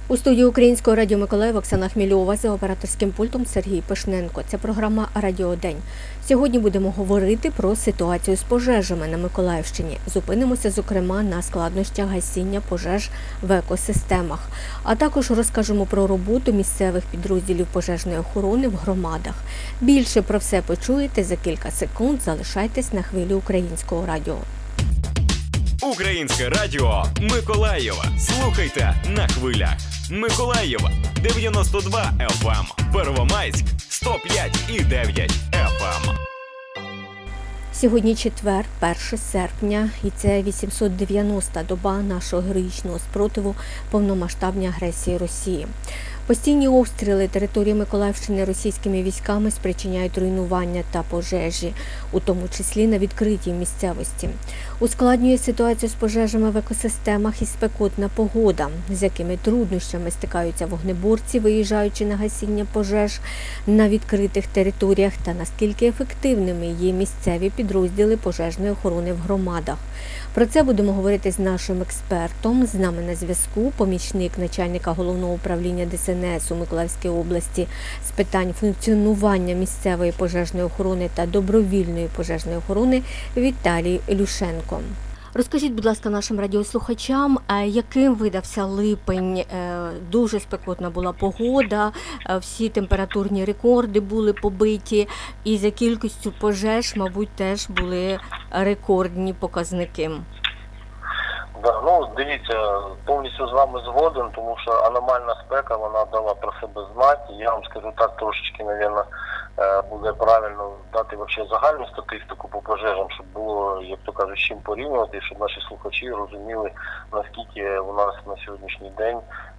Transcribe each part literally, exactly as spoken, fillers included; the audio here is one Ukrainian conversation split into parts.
У студії Українського радіо Миколаїв Оксана Хмільова, за операторським пультом Сергій Пишненко. Це програма «Радіодень». Сьогодні будемо говорити про ситуацію з пожежами на Миколаївщині. Зупинимося, зокрема, на складнощах гасіння пожеж в екосистемах. А також розкажемо про роботу місцевих підрозділів пожежної охорони в громадах. Більше про все почуєте за кілька секунд. Залишайтесь на хвилі Українського радіо. Українське радіо Миколаєва. Слухайте на хвилях. Миколаєва дев'яносто два еф ем, Первомайськ сто п'ять і дев'ять еф ем. Сьогодні четвер, перше серпня, і це вісімсот дев'яноста доба нашого героїчного спротиву повномасштабній агресії Росії. Постійні обстріли території Миколаївщини російськими військами спричиняють руйнування та пожежі, у тому числі на відкритій місцевості. Ускладнює ситуацію з пожежами в екосистемах і спекотна погода, з якими труднощами стикаються вогнеборці, виїжджаючи на гасіння пожеж на відкритих територіях, та наскільки ефективними є місцеві підрозділи пожежної охорони в громадах. Про це будемо говорити з нашим експертом. З нами на зв'язку помічник начальника Головного управління Де Ес Ен Ес у Миколаївській області з питань функціонування місцевої пожежної охорони та добровільної пожежної охорони Віталій Люшенко. Розкажіть, будь ласка, нашим радіослухачам, яким видався липень? Дуже спекотна була погода, всі температурні рекорди були побиті, і за кількістю пожеж, мабуть, теж були рекордні показники. Да, ну, дивіться, повністю з вами згоден, тому що аномальна спека, вона дала про себе знати. Я вам скажу так, трошечки, мабуть, буде правильно дати вообще загальну статистику по пожежам, щоб було, як то кажуть, чим порівнювати, щоб наші слухачі розуміли, наскільки у нас на сьогоднішній день,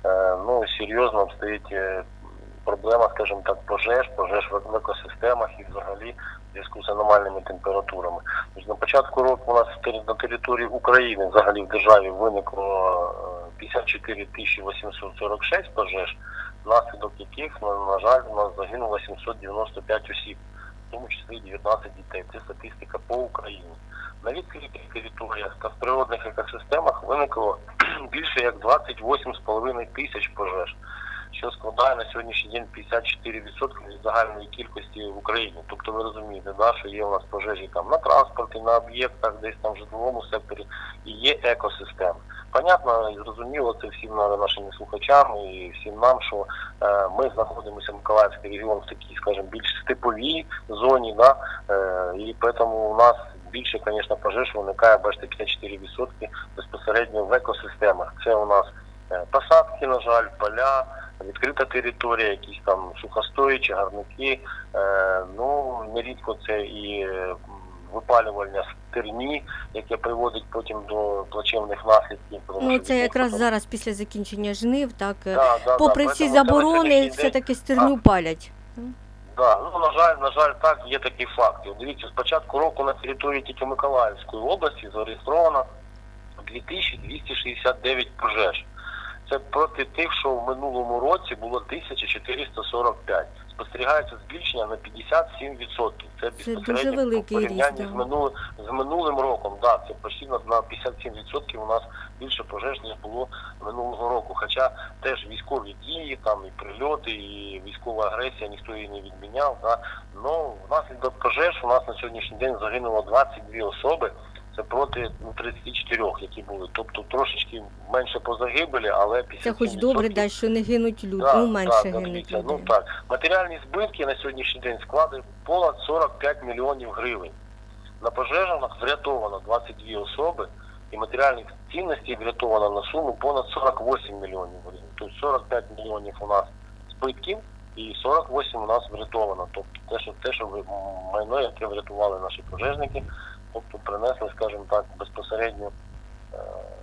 ну, серйозно обстоїть проблема, скажімо так, пожеж, пожеж в екосистемах і взагалі в зв'язку з аномальними температурами. На початку року у нас на території України, взагалі в державі, виникло п'ятдесят чотири тисячі вісімсот сорок шість пожеж, внаслідок яких, на жаль, у нас загинуло сімсот дев'яносто п'ять осіб, в тому числі дев'ятнадцять дітей. Це статистика по Україні. На відкритих територіях та в природних екосистемах виникло більше як двадцять вісім з половиною тисяч пожеж, що складає на сьогоднішній день п'ятдесят чотири відсотки від загальної кількості в Україні. Тобто ви розумієте, да, що є у нас пожежі там на транспорті, на об'єктах, десь там в житловому секторі, і є екосистеми. Понятно і зрозуміло це всім нашим слухачам і всім нам, що е, ми знаходимося в Миколаївський регіон в такій, скажімо, більш степовій зоні, да, е, і тому у нас більше, звісно, пожеж виникає, бачите, п'ятдесят чотири відсотки безпосередньо в екосистемах. Це у нас е, посадки, на жаль, поля, відкрита територія, якісь там сухостої, чагарники, е, ну, нерідко це і випалювання стерні, яке приводить потім до плачевних наслідків. Ну, це якраз зараз після закінчення жнив, так, да, да, попри да, всі заборони, все-таки стерню а, палять. Да, ну, на жаль, на жаль, так, є такі факти. Дивіться, з початку року на території тільки Миколаївської області зареєстровано дві тисячі двісті шістдесят дев'ять пожеж. Це проти тих, що в минулому році було тисяча чотириста сорок п'ять. Спостерігається збільшення на п'ятдесят сім відсотків. Це безпосередньо в порівнянні з, минулим, з минулим роком. Да, це почти на п'ятдесят сім відсотків у нас більше пожеж, ніж було минулого року. Хоча теж військові дії, там і прильоти, і військова агресія, ніхто її не відміняв. Да. Но внаслідок пожеж у нас на сьогоднішній день загинуло двадцять дві особи. Це проти ну, тридцяти чотирьох, які були. Тобто трошечки менше по загибелі, але п'ятдесят сім відсотків. Це хоч добре, да, що не гинуть люди, да, ну менше да, гинуть люди. Ну, так. Матеріальні збитки на сьогоднішній день складають понад сорок п'ять мільйонів гривень. На пожежах врятовано двадцять дві особи, і матеріальних цінностей врятовано на суму понад сорок вісім мільйонів гривень. Тобто сорок п'ять мільйонів у нас збитків і сорок вісім у нас врятовано. Тобто те, що, те, що майно, яке врятували наші пожежники, тобто принесли, скажімо так, безпосередньо е,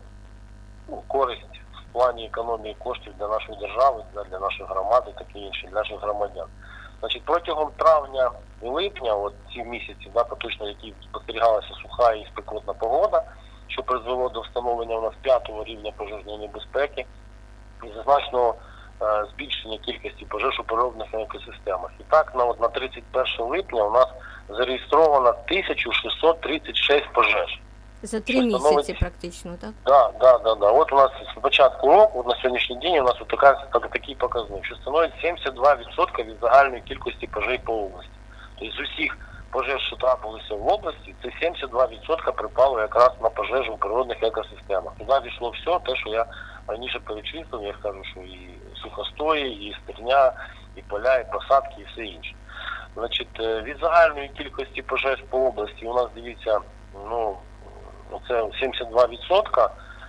ну, користь в плані економії коштів для нашої держави, для, для нашої громади, таке інше, для наших громадян. Значить, протягом травня і липня, от ці місяці, да, поточно, які спостерігалася суха і спекотна погода, що призвело до встановлення у нас п'ятого рівня пожежної небезпеки і значного е, збільшення кількості пожеж у природних екосистемах. І так, на, от, на тридцять перше липня у нас зареєстровано тисяча шістсот тридцять шість пожеж. За три місяці практично, так? Да, да, да, да. От у нас з початку року, от на сьогоднішній день у нас от така, так, такий показник, що становить сімдесят два відсотки від загальної кількості пожеж по області. Тобто з усіх пожеж, що трапилися в області, це сімдесят два відсотки припало якраз на пожежі у природних екосистемах. Туди війшло все те, що я раніше перечислив, я скажу, що і сухостої, і стерня, і поля, і посадки, і все інше. Значить, від загальної кількості пожеж по області у нас, дивіться, ну, це сімдесят два відсотки.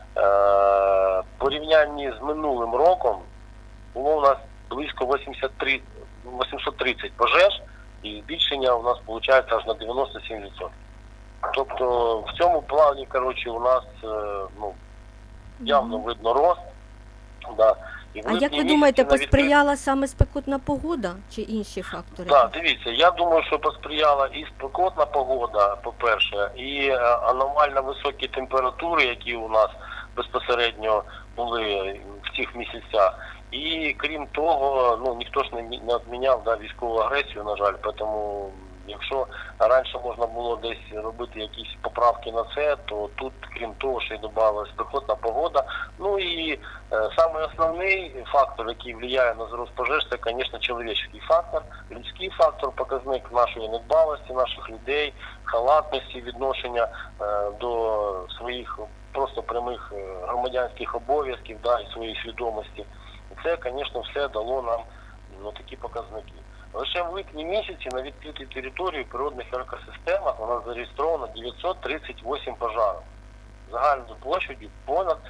В порівнянні з минулим роком було у нас близько вісімдесят три, вісімсот тридцять пожеж, і збільшення у нас виходить аж на дев'яносто сім відсотків. Тобто в цьому плані, коротше, у нас ну, явно видно рост. Да. І а як ви думаєте, посприяла саме спекотна погода чи інші фактори? Так, да, дивіться, я думаю, що посприяла і спекотна погода, по-перше, і аномально високі температури, які у нас безпосередньо були в цих місяцях. І крім того, ну ніхто ж не, не відміняв да, військову агресію, на жаль, тому якщо раніше можна було десь робити якісь поправки на це, то тут, крім того, ще й додавалася спекотна погода. Ну і е, самий основний фактор, який впливає на зрост пожеж, це, звісно, чоловічий фактор, людський фактор, показник нашої недбалості, наших людей, халатності, відношення е, до своїх просто прямих громадянських обов'язків, да, і своєї свідомості. І це, звісно, все дало нам ну, такі показники. Лише в липні місяці на відкритій території в природних екосистемах у нас зареєстровано дев'ятсот тридцять вісім пожарів. Загальною площадю понад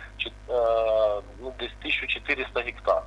ну, десь тисяча чотириста гектар.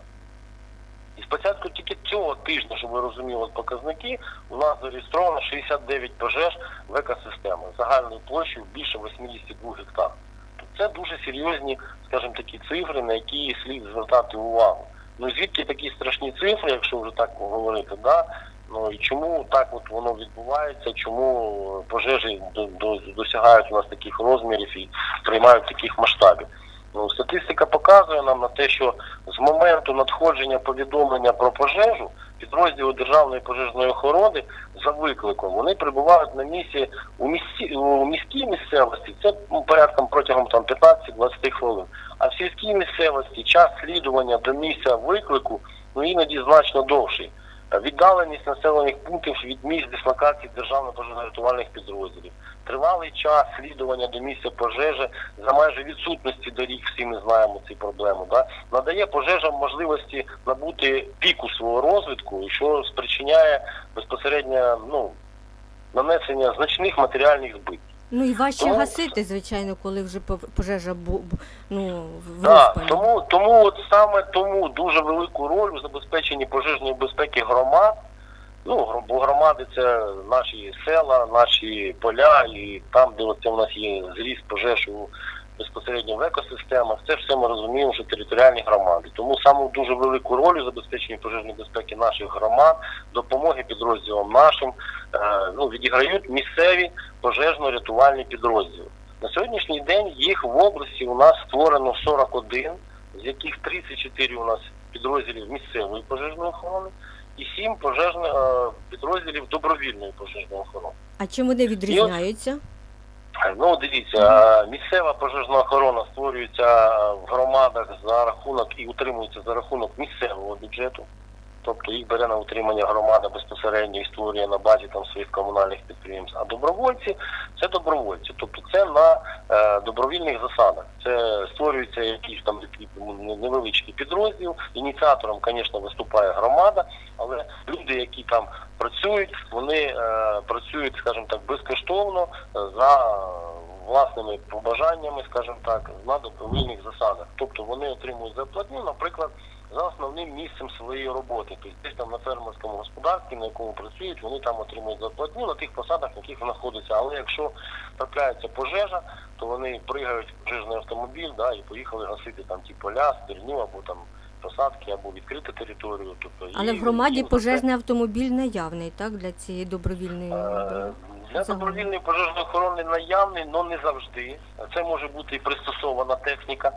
І спочатку тільки цього тижня, щоб ви розуміли показники, у нас зареєстровано шістдесят дев'ять пожеж в екосистемах. Загальною площею більше вісімдесят два гектар. Це дуже серйозні, скажімо, такі цифри, на які слід звертати увагу. Ну звідки такі страшні цифри, якщо вже так говорити, да? Ну і чому так от воно відбувається, чому пожежі до, до, досягають у нас таких розмірів і приймають таких масштабів? Ну, статистика показує нам на те, що з моменту надходження повідомлення про пожежу підрозділи Державної пожежної охорони за викликом, вони прибувають на місці у, місті, у міській місцевості, це ну, порядком протягом там п'ятнадцять-двадцять хвилин. А в сільській місцевості час слідування до місця виклику ну, іноді значно довший. Віддаленість населених пунктів від місць дислокації державно пожежно-рятувальних підрозділів. Тривалий час слідування до місця пожежі за майже відсутності доріг, всі ми знаємо ці проблеми, да? Надає пожежам можливості набути піку свого розвитку, що спричиняє безпосередньо ну, нанесення значних матеріальних збитків. Ну і важче тому, гасити, звичайно, коли вже пожежа ну, в да, розпалі. Тому, тому от саме тому дуже велику роль у забезпеченні пожежної безпеки громад. Ну, бо громади це наші села, наші поля, і там, де оце у нас є зріст пожеж у безпосередньо в екосистемах, це все ми розуміємо, що територіальні громади. Тому саме дуже велику роль у забезпеченні пожежної безпеки наших громад, допомоги підрозділам нашим, е, ну, відіграють місцеві пожежно-рятувальні підрозділи. На сьогоднішній день їх в області у нас створено сорок один, з яких тридцять чотири у нас підрозділів місцевої пожежної охорони, і сім пожежних підрозділів добровільної пожежної охорони. А чим вони відрізняються? Ну, дивіться, місцева пожежна охорона створюється в громадах за рахунок і утримується за рахунок місцевого бюджету. Тобто їх бере на утримання громада безпосередньо і створює на базі там своїх комунальних підприємств. А добровольці – це добровольці. Тобто це на е, добровільних засадах. Це створюється якийсь там невеличкий підрозділ. Ініціатором, звісно, виступає громада, але люди, які там працюють, вони е, працюють, скажімо так, безкоштовно за власними побажаннями, скажімо так, на добровільних засадах. Тобто вони отримують зарплатню, наприклад, за основним місцем своєї роботи. Тобто десь там на фермерському господарстві, на якому працюють, вони там отримують зарплатню на тих посадах, на яких знаходяться. Але якщо трапляється пожежа, то вони пригають в пожежний автомобіль, да, і поїхали гасити там ті поля, стерню або там посадки, або відкрити територію. Тобто, але і, в громаді і, пожежний автомобіль наявний, так, для цієї добровільної? Е, для добровільної пожежної охорони наявний, але не завжди. Це може бути і пристосована техніка.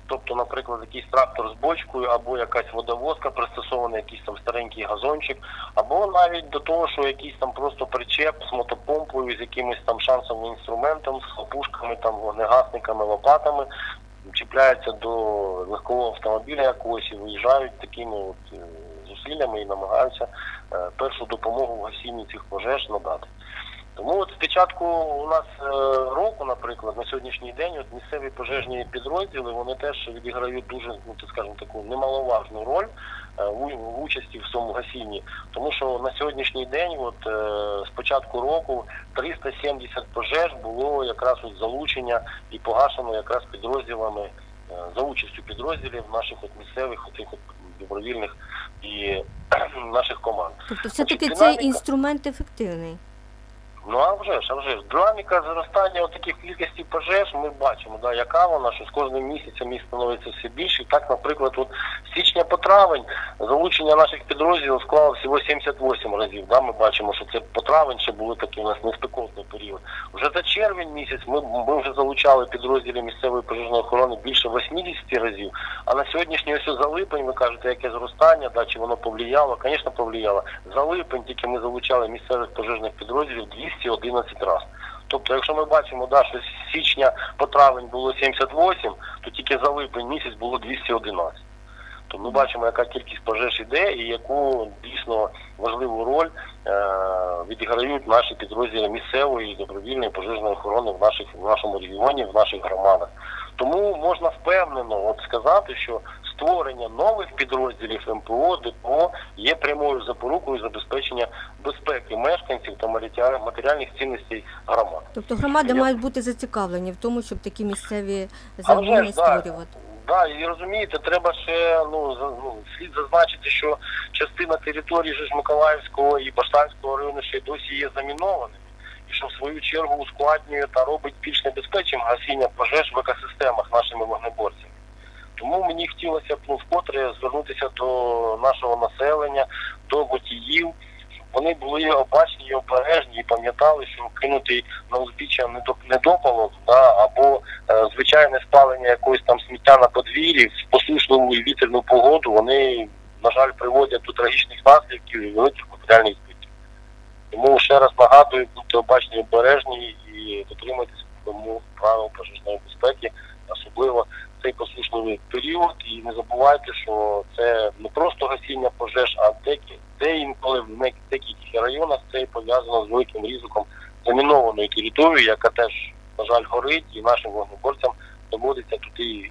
тобто, наприклад, якийсь трактор з бочкою, або якась водовозка пристосована, якийсь там старенький газончик, або навіть до того, що якийсь там просто причеп з мотопомпою, з якимось там шансовим інструментом, з хлопушками, там, вогнегасниками, лопатами, чіпляються до легкового автомобіля якогось і виїжджають такими от зусиллями і намагаються е, першу допомогу в гасінні цих пожеж надати. Тому от спочатку у нас е, року, наприклад, на сьогоднішній день от місцеві пожежні підрозділи, вони теж відіграють дуже, ну, так скажемо, таку немаловажну роль е, в, в участі в цьому гасінні. Тому що на сьогоднішній день, от е, з початку року, триста сімдесят пожеж було якраз от залучення і погашено якраз підрозділами, е, за участю підрозділів наших от місцевих отих от добровільних і наших команд. Тобто все-таки Значить, цей динаміка- інструмент ефективний? Ну, а вже ж, а вже ж. Динаміка зростання от таких кількості пожеж ми бачимо, да, яка вона, що з кожним місяцем їх становиться все більше. І так, наприклад, от з січня по травень залучення наших підрозділів склало всього сімдесят вісім разів. Да, ми бачимо, що це по травень ще були такі у нас неспекотний період. Вже за червень місяць ми, ми вже залучали підрозділі місцевої пожежної охорони більше вісімдесят разів. А на сьогоднішній ось за липень, ви кажете, яке зростання, да, чи воно повлияло? Звісно, повлияло. За липень тільки ми залучали місцевих пожежних підрозділів двісті одинадцять разів. Тобто, якщо ми бачимо, да, що з січня по травень було сімдесят вісім, то тільки за липень місяць було двісті одинадцять. То ми бачимо, яка кількість пожеж іде і яку дійсно важливу роль е- відіграють наші підрозділи місцевої і добровільної пожежної охорони в, наших, в нашому регіоні, в наших громадах. Тому можна впевнено от сказати, що створення нових підрозділів ем пе о, де пе о є прямою запорукою забезпечення безпеки мешканців та матеріальних цінностей громад. Тобто громади Я- мають бути зацікавлені в тому, щоб такі місцеві А вже загони ж, да. створювати. Да, і розумієте, треба ще, ну, за- ну, слід зазначити, що частина території ж Миколаївського і Баштанського району ще й досі є замінованими. І що в свою чергу ускладнює та робить більш небезпечним гасіння пожеж в екосистемах нашими вогнеборцями. Тому мені хотілося б, ну, вкотре звернутися до нашого населення, до водіїв, щоб вони були обачні і обережні і пам'ятали, що кинутий на узбіччя недоп- недопалок, да, або е, звичайне спалення якогось там сміття на подвір'ї в посушливу і вітряну погоду, вони, на жаль, приводять до трагічних наслідків і великих матеріальних збитків. Тому ще раз нагадую, будьте обачні і обережні і дотримуйтесь вимог правил пожежної безпеки, особливо в цей посушливий період. І не забувайте, що це не просто гасіння пожеж, а деякі, де інколи в не- деяких районах це пов'язано з великим ризиком замінованої території, яка теж, на жаль, горить, і нашим вогнеборцям доводиться туди йти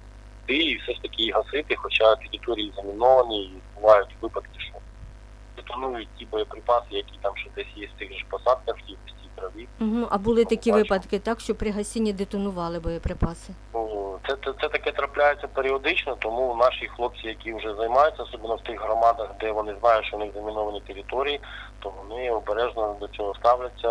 і все ж таки її гасити, хоча території заміновані, і бувають випадки, що детонують ті боєприпаси, які там ще десь є в цих же посадках, і в цій траві. Угу. А були такі Бачу. випадки, так, що при гасінні детонували боєприпаси? Ну, Це, це, це таке трапляється періодично, тому наші хлопці, які вже займаються, особливо в тих громадах, де вони знають, що в них заміновані території, то вони обережно до цього ставляться,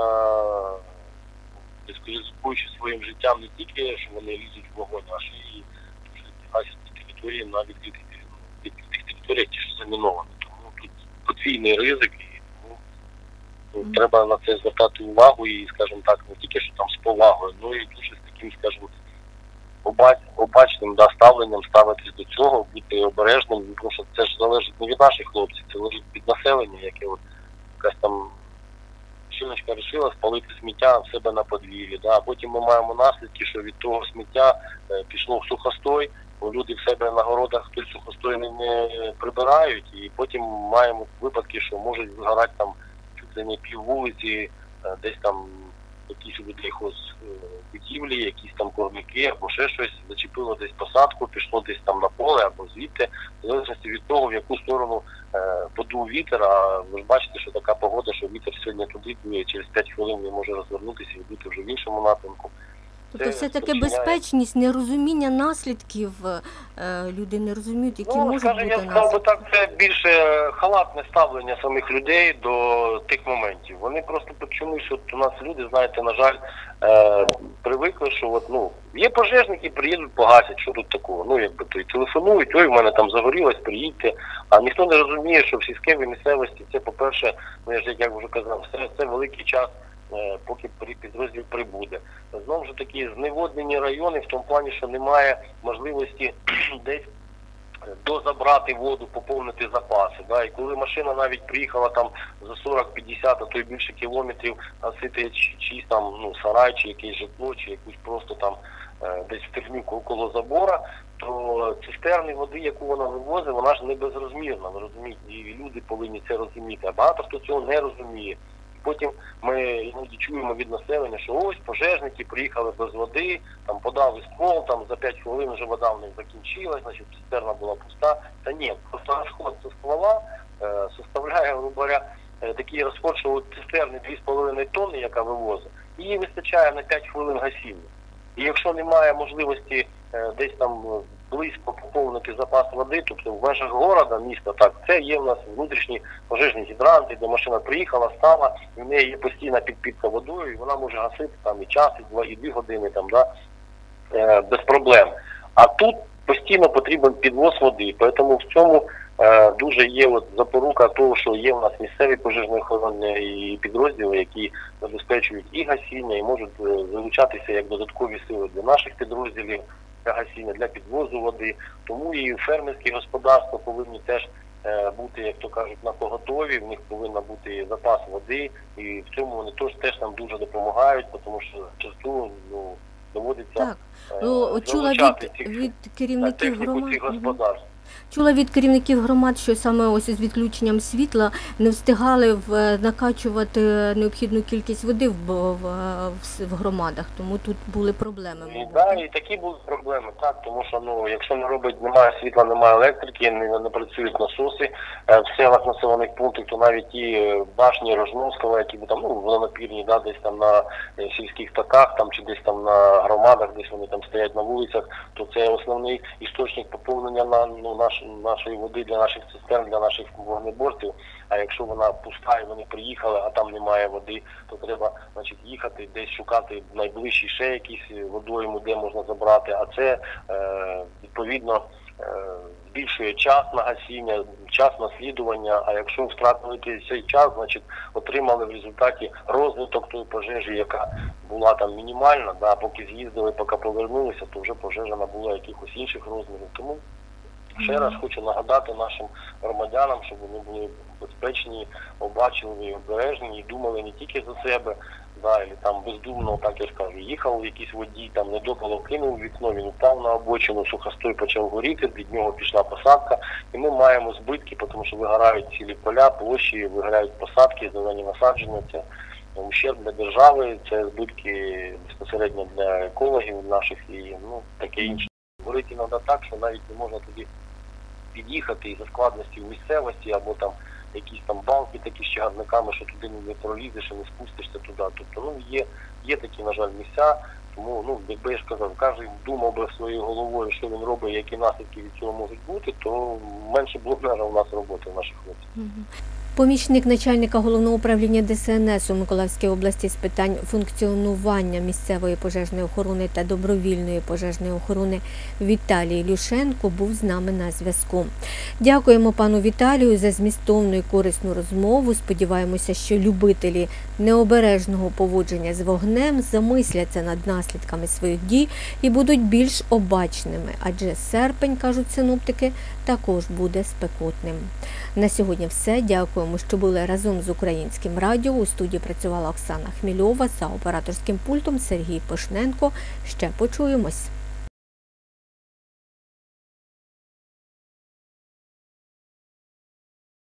ризикуючи своїм життям не тільки, що вони лізуть в вогонь, а ще і гасять території на відкритих відкритих територіях, ті, що заміновані. Тому тут подвійний ризик, і тому ну, Мгм. треба на це звертати увагу і, скажімо так, не тільки що там з повагою, ну і дуже з таким, скажімо, оба- обачним, да, ставленням ставитись до цього, бути обережним, тому що це ж залежить не від наших хлопців, це залежить від населення, яке от якась там жіночка вирішила спалити сміття в себе на подвір'ї. Да? А потім ми маємо наслідки, що від того сміття е, пішло в сухостой, бо люди в себе на городах той сухостой не, не прибирають, і потім маємо випадки, що можуть вигорати там чуть ли не пів вулиці, е, десь там якісь у людей хозбудівлі, якісь там корники або ще щось, зачепило десь посадку, пішло десь там на поле або звідти, в залежності від того, в яку сторону е, подув вітер, а ви ж бачите, що така погода, що вітер сьогодні туди дує, через п'ять хвилин він може розвернутися і бути вже в іншому напрямку. Тобто Це все-таки спричиняє- безпечність, нерозуміння наслідків, е, люди не розуміють, які Ну, можуть скажімо, бути я сказав би наслідки. так, це більше халатне ставлення самих людей до тих моментів. Вони просто чомусь, от у нас люди, знаєте, на жаль, е, привикли, що от, ну, є пожежники, приїдуть, погасять, що тут такого. Ну, якби то і телефонують, ой, в мене там загорілось, приїдьте. А ніхто не розуміє, що в сільській місцевості це, по-перше, ну, я ж як вже казав, це, це великий час е, поки при- підрозділ прибуде. Знову ж таки, зневоднені райони в тому плані, що немає можливості десь дозабрати воду, поповнити запаси. Да? І коли машина навіть приїхала там за сорок-п'ятдесят, а то й більше кілометрів, гасити чи- чиїсь там ну, сарай, чи якесь житло, чи якусь просто там е, десь терміку около забора, то цистерни води, яку вона вивозить, вона ж не безрозмірна, ви розумієте, і люди повинні це розуміти, а багато хто цього не розуміє. Потім ми іноді чуємо від населення, що ось пожежники приїхали без води, там подали ствол, там за п'ять хвилин вже вода в них закінчилась, значить цистерна була пуста. Та ні, просто розход зі ствола е, составляє, грубо говоря, е, такий розход, що от цистерни дві з половиною тонни, яка вивозить, її вистачає на п'ять хвилин гасіння. І якщо немає можливості е, десь там близько поповнити запас води, тобто в межах города, міста, так, це є в нас внутрішні пожежні гідранти, де машина приїхала, стала, і в неї є постійна підпітка водою, і вона може гасити там і час, і два, і дві години там, да, е, без проблем. А тут постійно потрібен підвоз води, тому в цьому е, дуже є от запорука того, що є в нас місцеві пожежні охоронні підрозділи, які забезпечують і гасіння, і можуть е, залучатися як додаткові сили для наших підрозділів, для гасіння, для підвозу води. Тому і фермерські господарства повинні теж е, бути, як то кажуть, на поготові, в них повинен бути запас води, і в цьому вони теж, теж нам дуже допомагають, тому що часто ну, доводиться Так. е, Ну, чула залучати від, цих, від е, керівників техніку громад. цих Мгм. господарств. Чула від керівників громад, що саме ось із відключенням світла не встигали в, накачувати необхідну кількість води в, в, в, в громадах, тому тут були проблеми. І, мабуть. да, і такі були проблеми, так, тому що ну, якщо не робить, немає світла, немає електрики, не, не працюють насоси е, в селах населених пунктах, то навіть ті е, башні Рожновського, які там, ну, водонапірні, да, десь там на е, сільських таках, там, чи десь там на громадах, десь вони там стоять на вулицях, то це основний істочник поповнення на, ну, наш, нашої води для наших цистерн, для наших вогнеборців. А якщо вона пуста і вони приїхали, а там немає води, то треба, значить, їхати, десь шукати найближчі ще якісь водойми, де можна забрати. А це, е, відповідно, е, збільшує час на гасіння, час наслідування. А якщо втратили цей час, значить, отримали в результаті розвиток тої пожежі, яка була там мінімальна, да, поки з'їздили, поки повернулися, то вже пожежа набула якихось інших розмірів. Тому ще раз хочу нагадати нашим громадянам, щоб вони були безпечні, обачливі, і обережні і думали не тільки за себе, да, і там бездумно, так я скажу, їхав в якийсь водій, там недопало кинув вікно, він упав на обочину, сухостой почав горіти, від нього пішла посадка, і ми маємо збитки, тому що вигорають цілі поля, площі, вигорають посадки, зелені насадження, це ущерб для держави, це збитки безпосередньо для екологів наших і ну, таке інше. Говорити треба так, що навіть не можна тоді під'їхати із-за складності в місцевості, або там якісь там балки такі з чагарниками, що туди не пролізеш і не спустишся туди. Тобто, ну, є, є такі, на жаль, місця, тому, ну, якби я ж казав, кожен думав би своєю головою, що він робить, які наслідки від цього можуть бути, то менше було б, у нас роботи, у наших хлопців. Мгм. Помічник начальника головного управління Де Се Ен Ес у Миколаївській області з питань функціонування місцевої пожежної охорони та добровільної пожежної охорони Віталій Люшенко був з нами на зв'язку. Дякуємо пану Віталію за змістовну і корисну розмову. Сподіваємося, що любителі необережного поводження з вогнем замисляться над наслідками своїх дій і будуть більш обачними, адже серпень, кажуть синоптики, також буде спекотним. На сьогодні все. Дякуємо, що були разом з Українським радіо. У студії працювала Оксана Хмільова, за операторським пультом Сергій Пишненко. Ще почуємось.